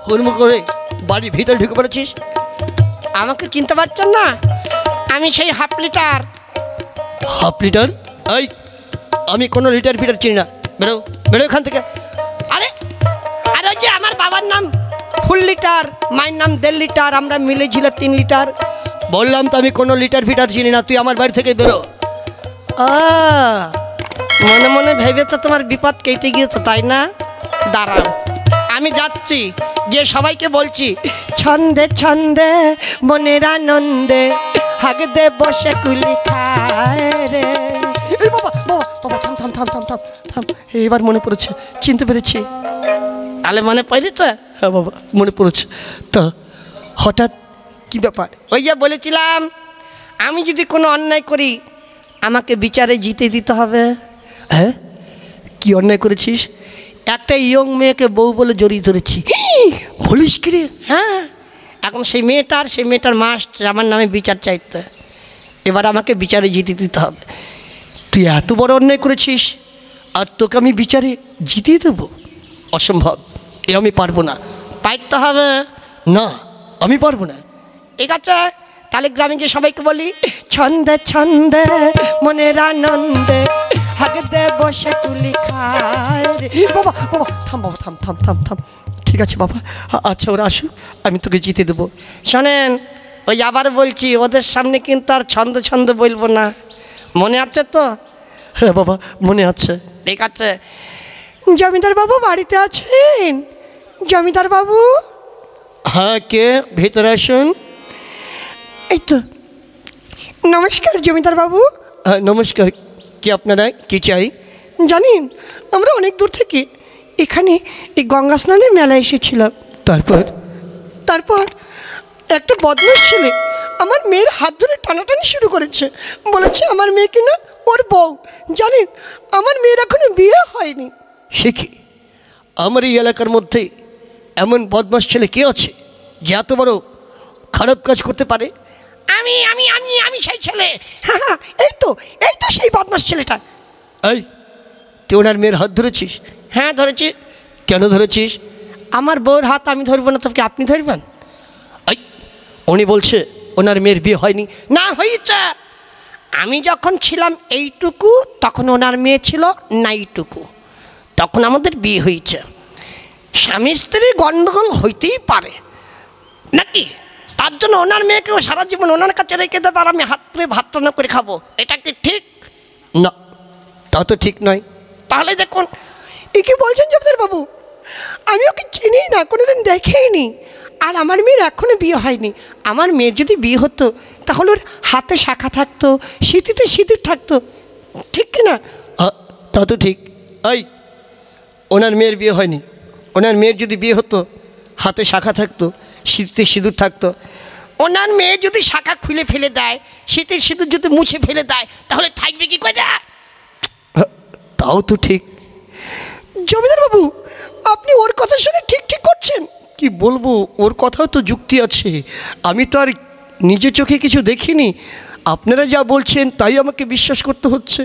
হুড়মুড় করে বাড়ির ভিতরে ঢুকে পড়েছিস? আমাকে চিনতে পারছেন না? আমি সেই হাফ লিটার। Half litre? এই আমি কোনো লিটার ফিটার চিনি না, বেরো বেরো এখান থেকে। আরে আরে ওই যে আমার বাবার নাম ফুল লিটার, মায়ের নাম 1.5 লিটার, আমরা মিলে ছিল 3 লিটার। বললাম তো আমি কোনো লিটার ফিটার চিনি না, তুই আমার বাড়ি থেকে বেরো। মনে মনে ভেবে তো তোমার বিপদ কেটে গিয়েছে তাই না? দাঁড়াও, আমি যাচ্ছি, যে সবাইকে বলছি ছন্দে ছন্দে মনের আনন্দে হাগ দে বসে কুলি খায় রে। এই বাবা বাবা বাবা, থাম থাম থাম থাম থাম থাম, এবার মনে পড়েছে, চিনতে পেরেছি। তাহলে মনে পড়েছে? হ্যাঁ বাবা মনে পড়েছে। তা হঠাৎ কি ব্যাপার? ওই যে বলেছিলাম আমি যদি কোনো অন্যায় করি আমাকে বিচারে জিতে দিতে হবে। হ্যাঁ, কি অন্যায় করেছিস? একটা ইয়ং মেয়েকে বউ বলে জড়িয়ে ধরেছি। বলিস কি রে? হ্যাঁ, এখন সেই মেয়েটার মাস্ট আমার নামে বিচার চাইতে, এবার আমাকে বিচারে জিতে দিতে হবে। তুই এত বড় অন্যায় করেছিস আর তোকে আমি বিচারে জিতিয়ে দেবো? অসম্ভব, এ আমি পারবো না। পাইতে হবে। না, আমি পারবো না। ঠিক আছে, তাহলে গ্রামে গিয়ে সবাইকে বলি ছন্দে ছন্দে মনের আনন্দে হাগ দে বসে তুলি খায় রে। বাবা বাবা থাম, বাবা থাম থাম থাম থাম। ঠিক আছে বাবা, আচ্ছা ওরা আসুক, আমি তোকে জিতে দেবো। শোনেন, ওই আবার বলছি ওদের সামনে কিন্তু আর ছন্দ ছন্দ বলবো না, মনে আছে তো? হ্যাঁ বাবা মনে আছে। ঠিক আছে। জমিদার বাবু বাড়িতে আছেন? জমিদার বাবু? হ্যাঁ, কে? ভেতরে আসুন। এই তো, নমস্কার জমিদার বাবু। হ্যাঁ নমস্কার, কি আপনারা কি চাই? জানেন আমরা অনেক দূর থেকে এখানে এই গঙ্গা স্নানের মেলায় এসেছিলাম। তারপর একটা বদমাশ ছেলে আমার মেয়ের হাত ধরে টানাটানি শুরু করেছে, বলেছে আমার মেয়ে কিনা ওর বউ। জানেন আমার মেয়ের এখনো বিয়ে হয়নি। সে কি? আমার এই এলাকার মধ্যে এমন বদমাশ ছেলে কে আছে যে এত বড় খারাপ কাজ করতে পারে? আমি আমি আমি আমি সেই ছেলে। হ্যাঁ, এই তো সেই বদমাশ ছেলেটা। এই তুই ওনার মেয়ের হাত ধরেছিস? হ্যাঁ ধরেছি। কেন ধরেছিস? আমার বউর হাত আমি ধরবো না, তবে আপনি ধরবেন? এই উনি বলছে ওনার মেয়ের বিয়ে হয়নি। না, হয়েছে। আমি যখন ছিলাম এইটুকু তখন ওনার মেয়ে ছিল নাইটুকু, তখন আমাদের বিয়ে হয়েছে। স্বামী স্ত্রী গণ্ডগোল হইতেই পারে নাকি, তার জন্য ওনার মেয়েকেও সারা জীবন ওনার কাছে রেখে দেবো আর আমি হাত করে ভাত রান্না করে খাবো, এটা কি ঠিক? না, তা তো ঠিক নয়। তাহলে দেখুন, এ কি বলছেন জমিদার বাবু? আমি ওকে চিনি না, কোনোদিন দেখেইনি, আর আমার মেয়ের এখনো বিয়ে হয়নি। আমার মেয়ের যদি বিয়ে হতো তাহলে ওর হাতে শাখা থাকতো, সিঁথিতে সিঁদুর থাকতো, ঠিক কিনা? তা তো ঠিক। এই ওনার মেয়ের বিয়ে হয়নি, ওনার মেয়ের যদি বিয়ে হতো হাতে শাখা থাকতো, সিঁথিতে সিঁদুর থাকতো। ওনার মেয়ে যদি শাখা খুলে ফেলে দেয়, সিঁথির সিঁদুর যদি মুছে ফেলে দেয়, তাহলে থাকবে কি করে? তাও তো ঠিক। জমিদার বাবু আপনি ওর কথা শুনে ঠিক ঠিক করছেন? কি বলবো, ওর কথাও তো যুক্তি আছে। আমি তো আর নিজের চোখে কিছু দেখিনি, আপনারা যা বলছেন তাই আমাকে বিশ্বাস করতে হচ্ছে।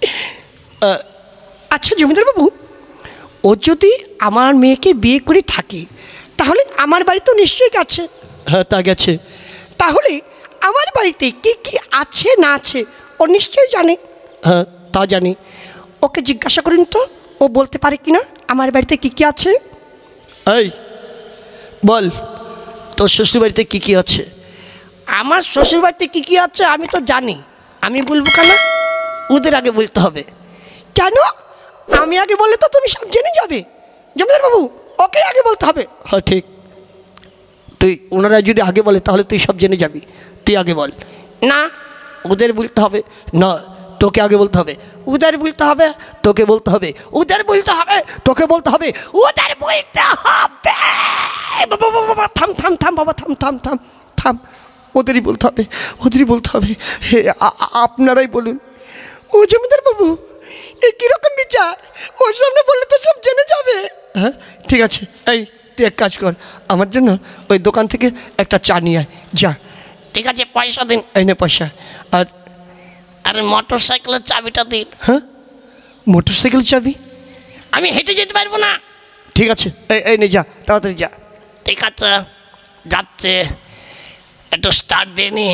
আচ্ছা জমিদার বাবু, ও যদি আমার মেয়েকে বিয়ে করে থাকে তাহলে আমার বাড়ি তো নিশ্চয়ই গেছে। হ্যাঁ তা গেছে। তাহলে আমার বাড়িতে কি কি আছে না আছে ও নিশ্চয়ই জানে। হ্যাঁ তা জানি। ওকে জিজ্ঞাসা করুন তো, ও বলতে পারে কি না আমার বাড়িতে কি কি আছে। এই বল, তোর শ্বশুরবাড়িতে কী কী আছে? আমার শ্বশুরবাড়িতে কী কী আছে আমি তো জানি, আমি বলবো কেন? ওদের আগে বলতে হবে। কেন? আমি আগে বললে তো তুমি সব জেনে যাবে। জমিদার বাবু ওকে আগে বলতে হবে। হ্যাঁ ঠিক, তুই ওনারা যদি আগে বলে তাহলে তুই সব জেনে যাবি, তুই আগে বল। না, ওদের বলতে হবে। না, তোকে আগে বলতে হবে। ওদের বলতে হবে। তোকে বলতে হবে। ওদের বলতে হবে। তোকে বলতে হবে। ওদের বলতে হবে। বাবা থাম থাম থাম বাবা, থাম থাম থাম থাম। ওদেরই বলতে হবে, ওদেরই বলতে হবে। হে আপনারাই বলুন। ও জমিদার বাবু এ কীরকম বিচার? ওর সামনে বললে তো সব জেনে যাবে। হ্যাঁ ঠিক আছে, এই তুই এক কাজ কর, আমার জন্য ওই দোকান থেকে একটা চা নিয়ে আয় যা। ঠিক আছে, পয়সা দিন। এই নে পয়সা। আর আর মোটর সাইকেলের চাবিটা দিন। হ্যাঁ, মোটর সাইকেল চাবি? আমি হেঁটে যেতে পারবো না। ঠিক আছে, এই নে যা, তাড়াতাড়ি যা। ঠিক আছে, যাচ্ছে, একটু স্টার্ট দিয়ে নি।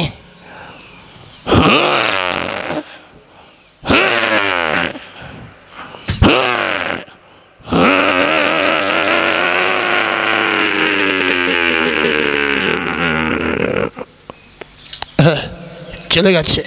চলে গেছে।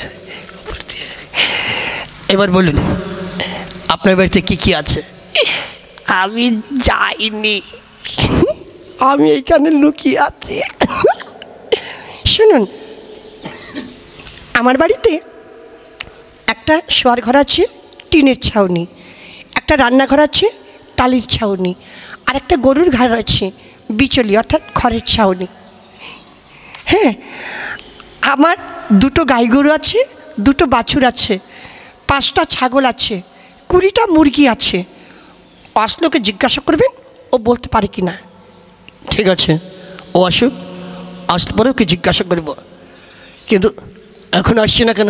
এবার বলুন আপনার বাড়িতে কি কি আছে? আমি যাইনি, আমি এইখানে লুকিয়ে আছি। শুনুন, আমার বাড়িতে একটা শোয়ার ঘর আছে টিনের ছাউনি, একটা রান্নাঘর আছে টালির ছাউনি, আর একটা গরুর ঘর আছে বিচলি অর্থাৎ খড়ের ছাউনি। হ্যাঁ, আমার দুটো গাই গরু আছে, দুটো বাছুর আছে, 5টা ছাগল আছে, 20টা মুরগি আছে। আসলোকে জিজ্ঞাসা করবেন ও বলতে পারে কি না। ঠিক আছে, ও আসুক, আসলে পরে ওকে জিজ্ঞাসা করব। কিন্তু এখন আসছে না কেন?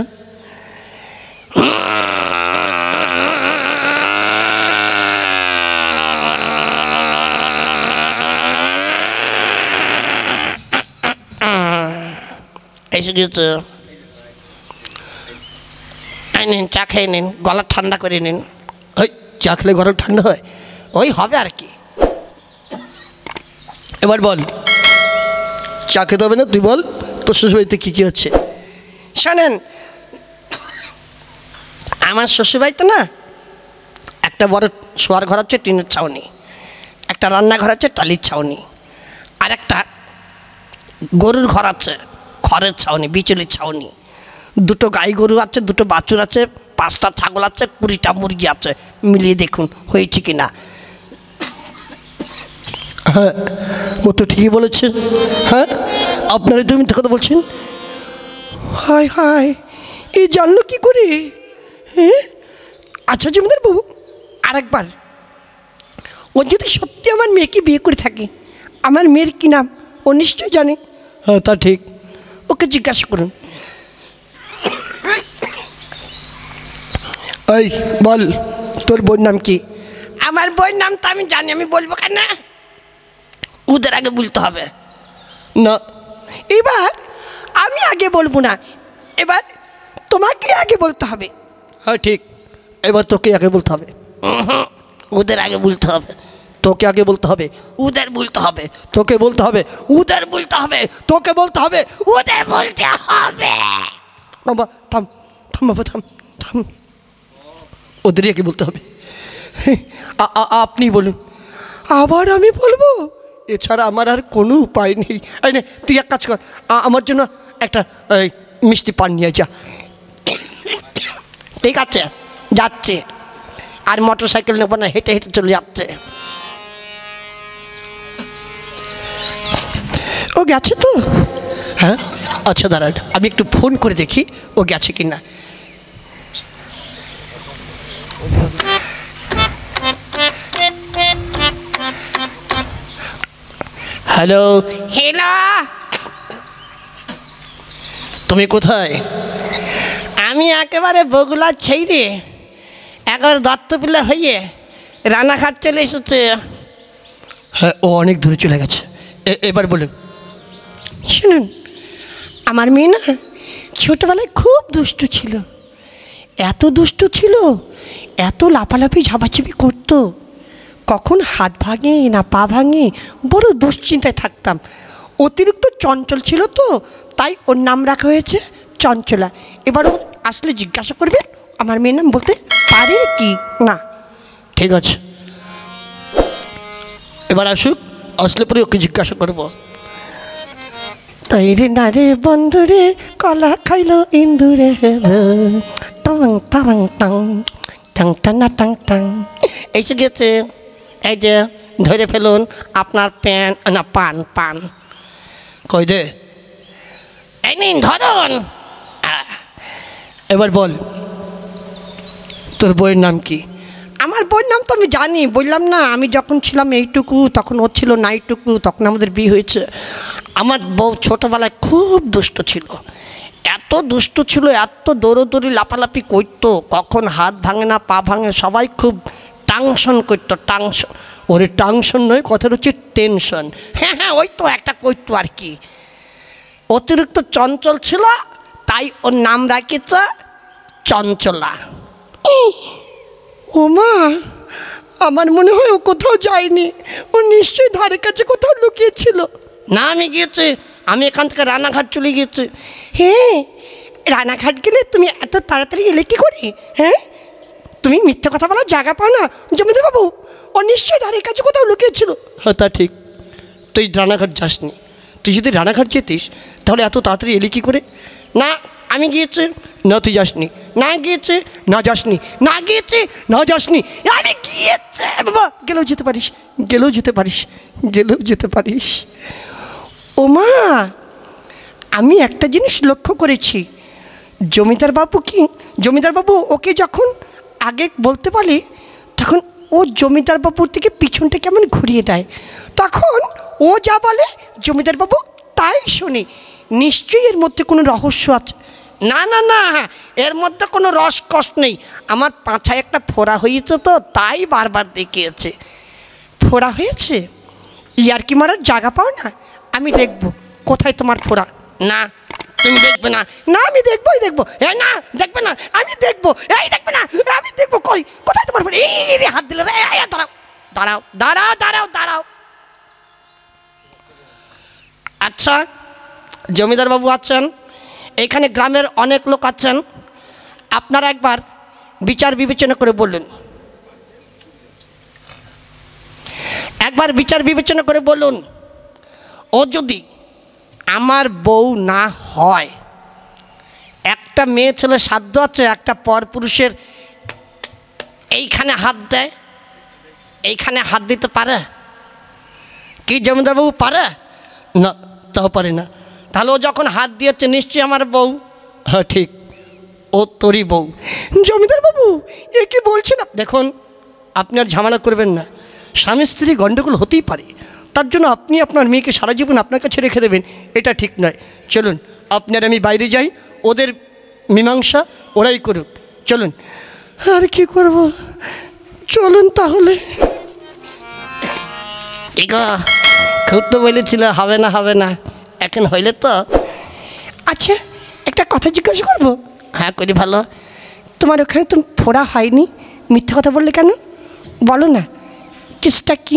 এসে গিয়েছে, নিন চা খেয়ে নিন, গলা ঠান্ডা করে নিন। ওই চা খেলে গরম ঠান্ডা হয়? ওই হবে আর কি। এবার বল, চা খেতে হবে না? তুই বল তোর শ্বশুরবাড়িতে কী কী হচ্ছে। শোনেন, আমার শ্বশুরবাড়িতে না একটা বড় শোয়ার ঘর আছে টিনের ছাউনি, একটা রান্নাঘর আছে টালির ছাউনি, আর একটা গরুর ঘর আছে খড়ের ছাউনি বিচলির ছাউনি, দুটো গাই গরু আছে, দুটো বাছুর আছে, 5টা ছাগল আছে, 20টা মুরগি আছে। মিলিয়ে দেখুন হয়েছে কি না। হ্যাঁ, ও তো ঠিকই বলেছে। হ্যাঁ, আপনারাই তো মিথ্যে কথা বলছেন। হায় হায়, এই জানলো কি করে? হ্যাঁ, আচ্ছা জমিদার বাবু, আরেকবার, ও যদি সত্যি আমার মেয়েকে বিয়ে করে থাকে, আমার মেয়ের কি নাম ও নিশ্চয়ই জানে। হ্যাঁ, তা ঠিক। ওকে জিজ্ঞাসা করুন। এই বল, তোর বোন নাম কি? আমার বইয়ের নাম তো আমি জানি, আমি বলবো কেন? ওদের আগে বলতে হবে না। এবার আমি আগে বলবো না, এবার তোমাকে আগে বলতে হবে। হ্যাঁ ঠিক, এবার তোকে আগে বলতে হবে। ওদের আগে বলতে হবে। তোকে আগে বলতে হবে। ওদের বলতে হবে। তোকে বলতে হবে। ওদের বলতে হবে। তোকে বলতে হবে। ওদের বলতে হবে। বাবা থাম, থাম বাবা, থাম থাম, ওদেরই আগে বলতে হবে। আপনি বলুন। আবার আমি বলবো? এছাড়া আমার আর কোনো উপায় নেই। এই নে, তুই এক কাজ কর, আমার জন্য একটা মিষ্টি পান নিয়ে যা। ঠিক আছে, যাচ্ছে। আর মোটর সাইকেল নেবো না, হেঁটে হেঁটে চলে যাচ্ছে। ও গেছে তো? হ্যাঁ, আচ্ছা দাঁড়ান, আমি একটু ফোন করে দেখি ও গেছে কি না। হ্যালো। হ্যালো, তুমি কোথায়? আমি একেবারে বগুলা ছেড়ে একবার দত্তপিলা হয়ে রানাঘাট চলে এসেছে। হ্যাঁ, ও অনেক দূরে চলে গেছে। এবার বলুন। শুনুন, আমার মেয়ে না ছোটোবেলায় খুব দুষ্টু ছিল, এত দুষ্টু ছিল, এত লাফালাফি ঝাপাঝাপি করতো, কখন হাত ভাঙে না পা ভাঙে, বড় দুশ্চিন্তায় থাকতাম। অতিরিক্ত চঞ্চল ছিল তো, তাই ওর নাম রাখা হয়েছে চঞ্চলা। এবার ও আসলে জিজ্ঞাসা করবে আমার মেয়ের নাম বলতে পারে কি না। ঠিক আছে, এবার আসুক, আসলে পরে ওকে জিজ্ঞাসা করবো। তাই রে না রে বন্ধুরে কলা খাইলো ইন্দুরে, টং টাং টাং টাং টানা টাং টাং। এসে গেছে, এই যে ধরে ফেলুন আপনার প্যান না পান পান। কই দে, এই নিন ধরুন। এবার বল তোর বইয়ের নাম কি? আমার বইয়ের নাম তো আমি জানি, বললাম না, আমি যখন ছিলাম এইটুকু তখন ও ছিল নাইটুকু, তখন আমাদের বিয়ে হয়েছে। আমার বউ ছোটোবেলায় খুব দুষ্ট ছিল, এত দুষ্ট ছিল, এত দৌড়োদৌড়ি লাফালাফি করতো, কখন হাত ভাঙে না পা ভাঙে, সবাই খুব টাংশন করতো, টাংশন। ওরে টাংশন নয়, কথাটা হচ্ছে টেনশন। হ্যাঁ হ্যাঁ, ওই তো একটা কইতো আর কি, অতিরিক্ত চঞ্চল ছিল তাই ওর নাম রাখিছে চঞ্চলা। ও মা, আমার মনে হয় ও কোথাও যায়নি, ও নিশ্চয়ই ধারে কাছে কোথাও লুকিয়েছিল। না, আমি গিয়েছি, আমি এখান থেকে রানাঘাট চলে গিয়েছি। হ্যাঁ, রানাঘাট গেলে তুমি এত তাড়াতাড়ি এলে কী করে? হ্যাঁ, তুমি মিথ্যে কথা বলার জায়গা পাও না জমিদার বাবু, ও নিশ্চয়ই ধারে কাছে কোথাও লুকিয়েছিল। হ্যাঁ তা ঠিক, তুই রানাঘাট যাসনি। তুই যদি রানাঘাট যেতিস তাহলে এত তাড়াতাড়ি এলি কী করে? না, আমি গিয়েছি। না তুই যাসনি। না গিয়েছে। না যাসনি। না গিয়েছে। না যাসনি। আমি গিয়েছে। বাবা, গেলেও যেতে পারিস, গেলেও যেতে পারিস, গেলেও যেতে পারিস। ও মা, আমি একটা জিনিস লক্ষ্য করেছি, জমিদার বাবু ওকে যখন আগে বলতে পারে তখন ও জমিদার বাবুর থেকে পিছনটা কেমন ঘুরিয়ে দেয়, তখন ও যা বলে জমিদার বাবু তাই শোনে। নিশ্চয়ই এর মধ্যে কোনো রহস্য আছে। না না না, এর মধ্যে কোনো রসকস নেই। আমার পাছায় একটা ফোড়া হয়েছে তো তাই বারবার দেখিয়েছে। ফোড়া হয়েছে? ইয়ার কি মারার জায়গা পাও না? আমি দেখব কোথায় তোমার ফোড়া। না, তুমি দেখবে না। না, আমি দেখবোই দেখবো। এই না, দেখবে না, আমি দেখবো। এই দেখবে না, আমি দেখবো। কোথায় তোমার ফোড়া? এই রে, হাত দিলে রে। দাঁড়াও দাঁড়াও দাঁড়াও দাঁড়াও দাঁড়াও। আচ্ছা, জমিদার বাবু আছেন, এখানে গ্রামের অনেক লোক আছেন, আপনারা একবার বিচার বিবেচনা করে বলুন, একবার বিচার বিবেচনা করে বলুন, ও যদি আমার বউ না হয়, একটা মেয়ে ছেলে সাধ্য আছে একটা পরপুরুষের এইখানে হাত দেয়, এইখানে হাত দিতে পারে কি জমিদার বাবু? পারে না, তাও পারে না। তাহলে ও যখন হাত দিয়েছে নিশ্চয়ই আমার বউ। হ্যাঁ ঠিক, ও তোরই বউ। জমিদার বাবু এ কি বলছেন? দেখুন, আপনি আর ঝামেলা করবেন না, স্বামী স্ত্রী গণ্ডগোল হতেই পারে, তার জন্য আপনি আপনার মেয়েকে সারা জীবন আপনার কাছে রেখে দেবেন, এটা ঠিক নয়। চলুন আপনার আমি বাইরে যাই, ওদের মীমাংসা ওরাই করুক। চলুন। আর কি করব, চলুন তাহলে। খুব তো বলেছিল হবে না হবে না, এখন হইলে তো। আচ্ছা, একটা কথা জিজ্ঞাসা করবো? হ্যাঁ, করি। ভালো। তোমার ওখানে তো ফোড়া হয়নি, মিথ্যে কথা বললে কেন? বলো না, কেসটা কি?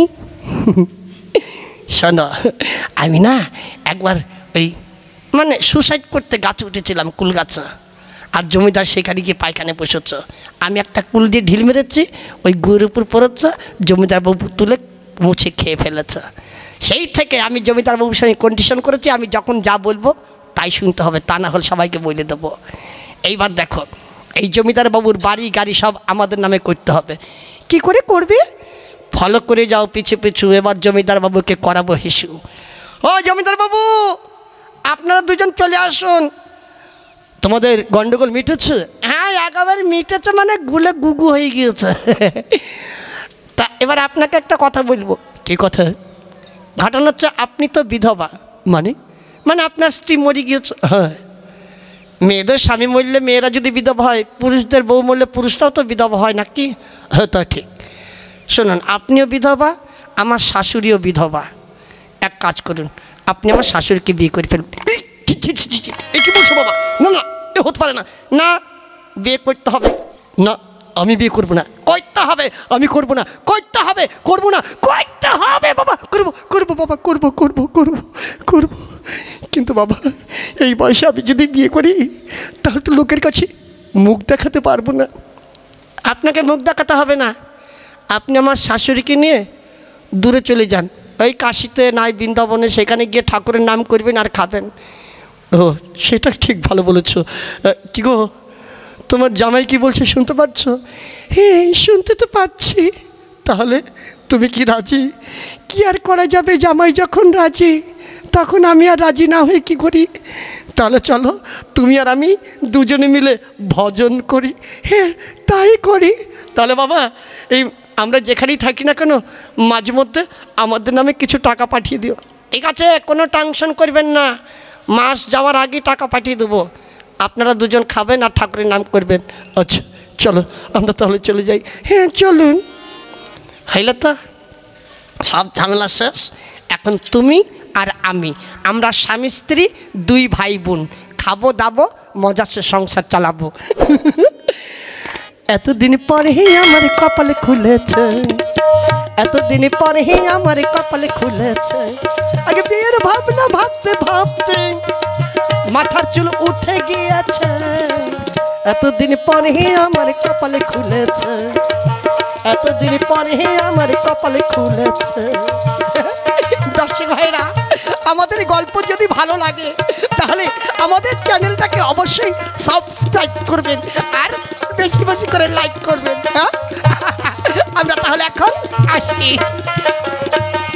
শোনো, আমি না একবার ওই সুসাইড করতে গাছে উঠেছিলাম, কুল গাছে, আর জমিদার সেখানে গিয়ে পায়খানে বসেছ, আমি একটা কুল দিয়ে ঢিল মেরেছি, ওই গুয়ের উপর পড়েছে, জমিদার বাবু তুলে মুছে খেয়ে ফেলেছে। সেই থেকে আমি জমিদার বাবুর সঙ্গে কন্ডিশন করেছি, আমি যখন যা বলবো তাই শুনতে হবে, তা না হলে সবাইকে বলে দেবো। এইবার দেখো, এই জমিদার বাবুর বাড়ি গাড়ি সব আমাদের নামে করতে হবে। কি করে করবে? ফলো করে যাও পিছু পিছু, এবার জমিদার বাবুকে করাবো হিসু। ও জমিদার বাবু, আপনারা দুজন চলে আসুন। তোমাদের গন্ডগোল মিটেছে? হ্যাঁ, একেবারে মিটেছে, গুলে গুগু হয়ে গিয়েছে। তা এবার আপনাকে একটা কথা বলবো। কি কথা? ঘটনা হচ্ছে, আপনি তো বিধবা। মানে? আপনার স্ত্রী মরে গিয়েছে। হ্যাঁ। মেয়েদের স্বামী মরলে মেয়েরা যদি বিধবা হয়, পুরুষদের বউ মরলে পুরুষরাও তো বিধবা হয় নাকি? হ্যাঁ তা ঠিক। শুনুন, আপনিও বিধবা, আমার শাশুড়িও বিধবা। এক কাজ করুন, আপনি আমার শাশুড়িকে বিয়ে করে ফেলুন। এ কি বলছো বাবা? না না, এ হতে পারে না। না, বিয়ে করতে হবে। না, আমি বিয়ে করবো না। করতে হবে। আমি করবো না। করতে হবে। করবো না। করতে হবে বাবা। করবো বাবা, করবো। কিন্তু বাবা, এই বয়সে আমি যদি বিয়ে করি তাহলে তো লোকের কাছে মুখ দেখাতে পারবো না। আপনাকে মুখ দেখাতে হবে না, আপনি আমার শাশুড়িকে নিয়ে দূরে চলে যান, ওই কাশিতে নাই বৃন্দাবনে, সেখানে গিয়ে ঠাকুরের নাম করবেন আর খাবেন। ও, সেটা ঠিক, ভালো বলেছো। কি গো, তোমার জামাই কি বলছে শুনতে পাচ্ছ? হ্যাঁ, শুনতে তো পাচ্ছি। তাহলে তুমি কি রাজি? কি আর করা যাবে, জামাই যখন রাজি, তখন আমি আর রাজি না হয়ে কি করি? তাহলে চলো, তুমি আর আমি দুজনে মিলে ভজন করি। হ্যাঁ, তাই করি। তাহলে বাবা, এই আমরা যেখানেই থাকি না কেন, মাঝে মধ্যে আমাদের নামে কিছু টাকা পাঠিয়ে দিও। ঠিক আছে, কোনো টেনশন করবেন না, মাস যাওয়ার আগে টাকা পাঠিয়ে দেবো। আপনারা দুজন খাবেন আর ঠাকুরের নাম করবেন। আচ্ছা চলো, আমরা তাহলে চলে যাই। হ্যাঁ চলুন। হইলে তো সব ঝামেলা শেষ। এখন তুমি আর আমরা স্বামী স্ত্রী 2 ভাই বোন, খাবো দাবো মজা সে সংসার চালাবো। এতদিন পরে আমার কপালে খুলেছে, এতদিন পরে আমার কপালে খুলেছে। আগে বিয়ের ভাবনা ভাবতে ভাবতে মাথার চুল উঠে গিয়েছে। এতদিন পরে আমার কপালে খুলেছে, এতদিন পরে আমার কপালে খুলেছে। দর্শক ভাইরা, আমাদের গল্প যদি ভালো লাগে তাহলে আমাদের চ্যানেলটাকে অবশ্যই সাবস্ক্রাইব করবেন আর বেশি বেশি করে লাইক করবেন। আমরা তাহলে এখন আসি।